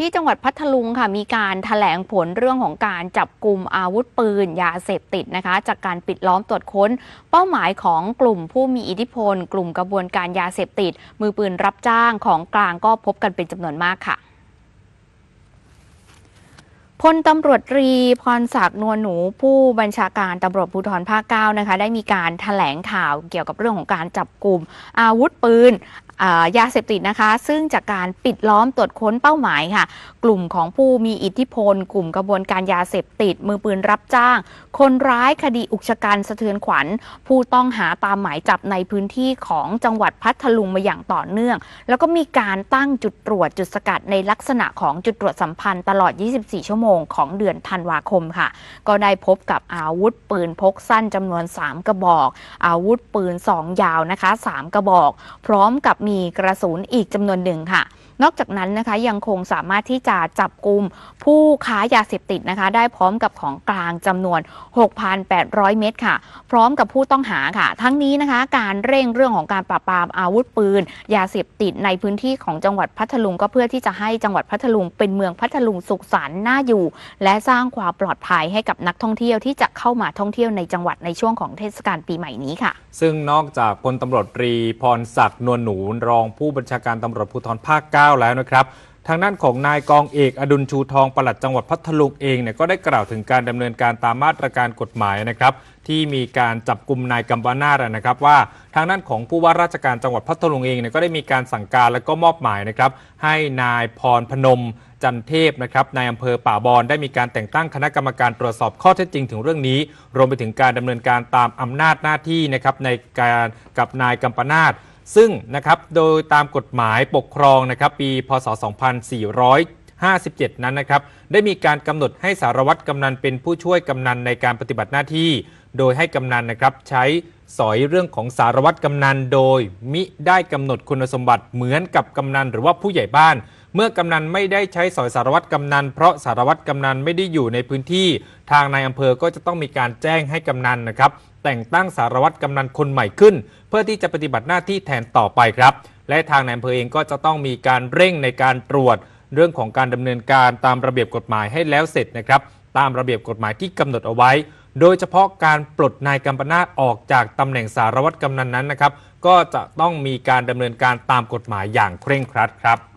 ที่จังหวัดพัทลุงค่ะมีการแถลงผลเรื่องของการจับกลุ่มอาวุธปืนยาเสพติดนะคะจากการปิดล้อมตรวจค้นเป้าหมายของกลุ่มผู้มีอิทธิพลกลุ่มกระบวนการยาเสพติดมือปืนรับจ้างของกลางก็พบกันเป็นจำนวนมากค่ะพลตำรวจตรีพรศักดิ์นวลหนูผู้บัญชาการตำรวจภูธรภาค 9นะคะได้มีการแถลงข่าวเกี่ยวกับเรื่องของการจับกลุ่มอาวุธปืนยาเสพติดนะคะซึ่งจากการปิดล้อมตรวจค้นเป้าหมายค่ะกลุ่มของผู้มีอิทธิพลกลุ่มกระบวนการยาเสพติดมือปืนรับจ้างคนร้ายคดีอุกชะกันสะเทือนขวัญผู้ต้องหาตามหมายจับในพื้นที่ของจังหวัดพัทลุงมาอย่างต่อเนื่องแล้วก็มีการตั้งจุดตรวจจุดสกัดในลักษณะของจุดตรวจสัมพันธ์ตลอด 24 ชั่วโมงของเดือนธันวาคมค่ะก็ได้พบกับอาวุธปืนพกสั้นจำนวน 3 กระบอกอาวุธปืน 2 ยาวนะคะ 3 กระบอกพร้อมกับมีกระสุนอีกจำนวนหนึ่งค่ะนอกจากนั้นนะคะยังคงสามารถที่จะจับกุมผู้ค้ายาเสพติดนะคะได้พร้อมกับของกลางจำนวน 6,800 เม็ดค่ะพร้อมกับผู้ต้องหาค่ะทั้งนี้นะคะการเร่งเรื่องของการปราบปรามอาวุธปืนยาเสพติดในพื้นที่ของจังหวัดพัทลุงก็เพื่อที่จะให้จังหวัดพัทลุงเป็นเมืองพัทลุงสุขสันต์น่าอยู่และสร้างความปลอดภัยให้กับนักท่องเที่ยวที่จะเข้ามาท่องเที่ยวในจังหวัดในช่วงของเทศกาลปีใหม่นี้ค่ะซึ่งนอกจากพลตำรวจตรีพรศักดิ์นวลหนูรองผู้บัญชาการตำรวจภูธรภาค 9แล้วนะครับทางด้านของนายกองเอกอดุลชูทองปลัดจังหวัดพัทลุงเองเนี่ยก็ได้กล่าวถึงการดำเนินการตามมาตรการกฎหมายนะครับที่มีการจับกุมนายกัมปนาทนะครับว่าทางด้านของผู้ว่าราชการจังหวัดพัทลุงเองเนี่ยก็ได้มีการสั่งการและก็มอบหมายนะครับให้นายพรพนมจันเทพนะครับนายอำเภอป่าบอนได้มีการแต่งตั้งคณะกรรมการตรวจสอบข้อเท็จจริงถึงเรื่องนี้รวมไปถึงการดำเนินการตามอำนาจหน้าที่นะครับในการกับนายกัมปนาทซึ่งนะครับโดยตามกฎหมายปกครองนะครับปีพศ 2457 นั้นนะครับได้มีการกำหนดให้สารวัตรกำนันเป็นผู้ช่วยกำนันในการปฏิบัติหน้าที่โดยให้กำนันนะครับใช้สอยเรื่องของสารวัตรกำนันโดยมิได้กำหนดคุณสมบัติเหมือนกับกำนันหรือว่าผู้ใหญ่บ้านเมื่อกำนันไม่ได้ใช้สอยสารวัตรกำนันเพราะสารวัตรกำนันไม่ได้อยู่ในพื้นที่ทางนายอำเภอก็จะต้องมีการแจ้งให้กำนันนะครับแต่งตั้งสารวัตรกำนันคนใหม่ขึ้นเพื่อที่จะปฏิบัติหน้าที่แทนต่อไปครับและทางนายอำเภอเองก็จะต้องมีการเร่งในการตรวจเรื่องของการดำเนินการตามระเบียบกฎหมายให้แล้วเสร็จนะครับตามระเบียบกฎหมายที่กำหนดเอาไว้โดยเฉพาะการปลดนายกัมปนาทออกจากตำแหน่งสารวัตรกำนันนั้นนะครับก็จะต้องมีการดำเนินการตามกฎหมายอย่างเคร่งครัดครับ